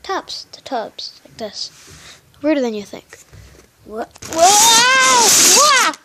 tubs, like this. Weirder than you think. What? Whoa! Whoa!